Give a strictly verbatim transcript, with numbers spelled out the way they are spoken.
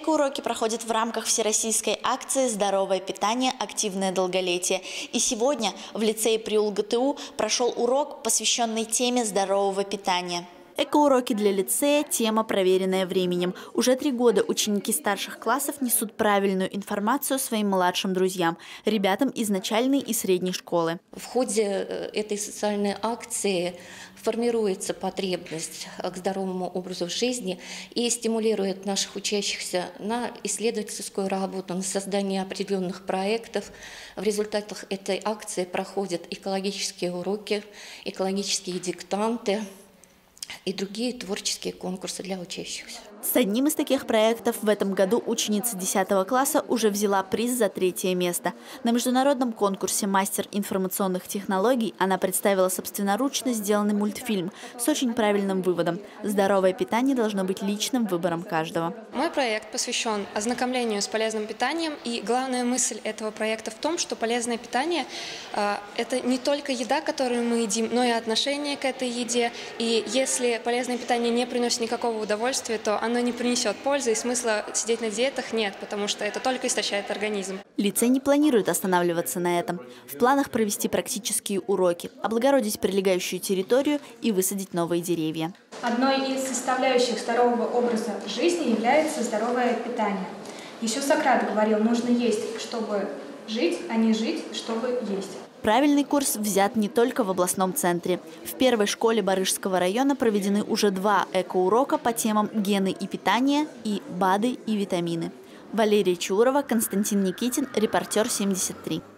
Экоуроки проходят в рамках всероссийской акции «Здоровое питание. Активное долголетие». И сегодня в лицее при УлГТУ прошел урок, посвященный теме здорового питания. Экоуроки для лицея – тема, проверенная временем. Уже три года ученики старших классов несут правильную информацию своим младшим друзьям, ребятам из начальной и средней школы. В ходе этой социальной акции формируется потребность к здоровому образу жизни и стимулирует наших учащихся на исследовательскую работу, на создание определенных проектов. В результатах этой акции проходят экологические уроки, экологические диктанты и другие творческие конкурсы для учащихся. С одним из таких проектов в этом году ученица десятого класса уже взяла приз за третье место. На международном конкурсе «Мастер информационных технологий» она представила собственноручно сделанный мультфильм с очень правильным выводом. Здоровое питание должно быть личным выбором каждого. Мой проект посвящен ознакомлению с полезным питанием, и главная мысль этого проекта в том, что полезное питание э, – это не только еда, которую мы едим, но и отношение к этой еде. И если полезное питание не приносит никакого удовольствия, то оно не принесет пользы, и смысла сидеть на диетах нет, потому что это только истощает организм. Лицей не планирует останавливаться на этом. В планах провести практические уроки, облагородить прилегающую территорию и высадить новые деревья. Одной из составляющих здорового образа жизни является здоровое питание. Еще Сократ говорил, нужно есть, чтобы жить, а не жить, чтобы есть. Правильный курс взят не только в областном центре. В первой школе Барышского района проведены уже два экоурока по темам «Гены и питание» и «БАДы и витамины». Валерия Чурова, Константин Никитин, репортер семьдесят три.